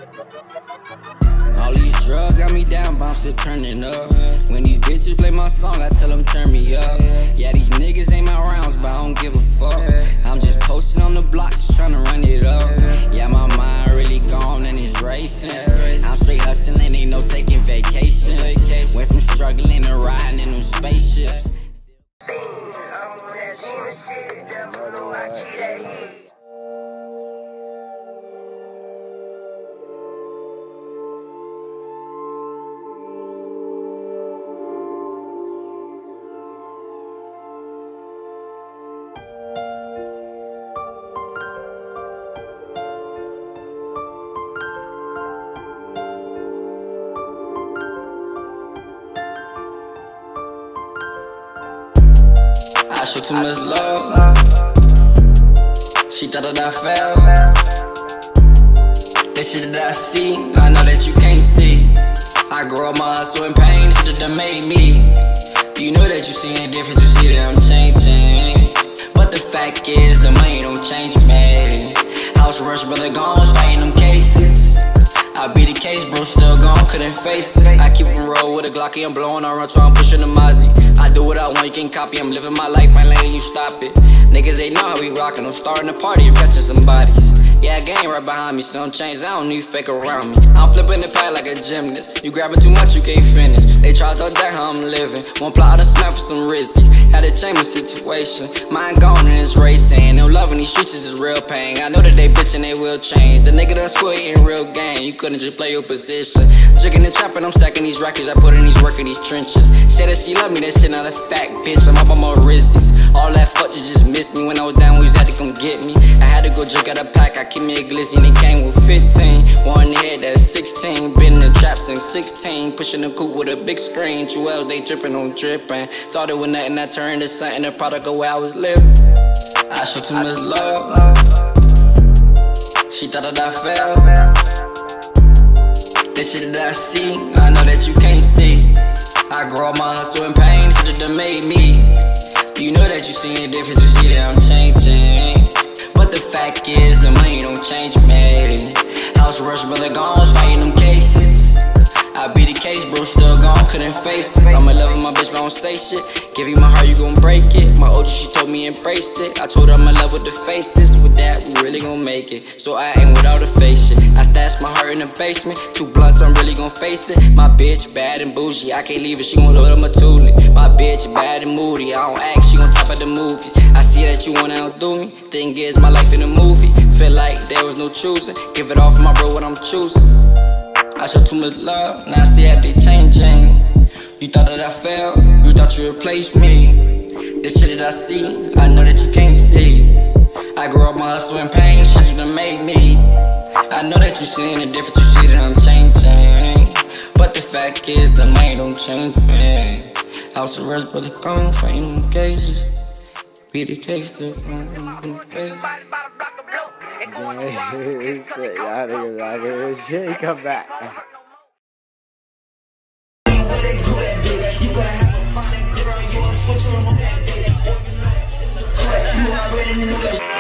All these drugs got me down, but I'm still turning up. When these bitches play my song, I tell them turn me up. Yeah, these niggas ain't my rounds, but I don't give a fuck. I'm just posting on the block, just tryna run it up. Yeah, my mind really gone and it's racing. I'm straight hustling, ain't no taking vacations. Went from struggling to riding in them spaceships. I'm on that demon shit, devil know I keep that heat. I show too much love. She thought that I fell. This shit that I see, I know that you can't see. I grew up my hustle and pain, this shit that made me. You know that you see the difference, you see that I'm changing. But the fact is, the money don't change me. House rush, brother gone, fighting them cases. I beat the case, bro, still gone, couldn't face it. I keep on roll with a Glocky, I'm blowing on run, so I'm pushing the Mozzie. I do what I want, you can copy, I'm living my life, ain't letting you stop it. Niggas, they know how we rockin', I'm starting a party, I'm catching some bodies. Yeah, gang right behind me, some chains, I don't need fake around me. I'm flipping the pad like a gymnast. You grabbing too much, you can't finish. They try to talk that how I'm living. One plot of snap for some rizzies. Had a change my situation. Mind gone and it's racing. Them loving these streets is real pain. I know that they bitchin', they will change. The nigga done square in real game. You couldn't just play your position. Jigging the trap and I'm stacking these records. I put in these work in these trenches. Said that she love me, that shit not a fact, bitch. I'm up on my rizzies. All that fuck, you just missed me. When I was down, we had to come get me. I had to go drink out a pack. I keep me a glizzy and it came with 15. One head that's 16. Been in the trap since 16. Pushing the coupe with a big screen. Jewels, they dripping on dripping. Started with nothing, I turned to something. A product of where I was living. I show too much love. She thought that I fell. This shit that I see, I know that you can't see. I grew up my hustle and pain, shit that made me. You know that you see the difference, you see that I'm changing. But the fact is, the money don't change me. House rush, brother gone, fighting them cases. I beat the case, bro, still gone, couldn't face it. I'm in love with my bitch, but I don't say shit. Give you my heart, you gon' break it. My OG, she told me embrace it. I told her I'm in love with the faces. With that, we really gon' make it. So I ain't without a face shit. I stashed my heart in the basement. 2 blunts, I'm really gon' face it. My bitch bad and bougie, I can't leave her, she gon' load up my toolie. My bitch bad and moody, I don't act, she gon' top of the movies. I see that you wanna outdo me. Thing is, my life in a movie. Feel like there was no choosing. Give it all for my bro, what I'm choosing. I show too much love, now I see how they changing. You thought that I fell, you thought you replaced me. This shit that I see, I know that you can't see. I grew up my hustle and pain, shit that made me. I know that you seeing the difference, you see that I'm changing. But the fact is, the money don't change me. House arrest, brother gone, fighting them cases. Beat the case, still gone. Shit, come back. You already knew that.